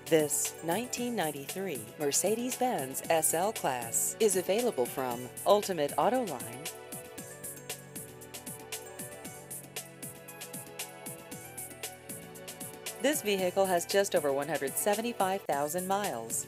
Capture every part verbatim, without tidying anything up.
This nineteen ninety-three Mercedes-Benz S L Class is available from Ultimate Auto Line. This vehicle has just over one hundred seventy-five thousand miles.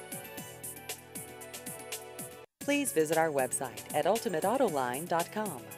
Please visit our website at ultimate auto line dot com.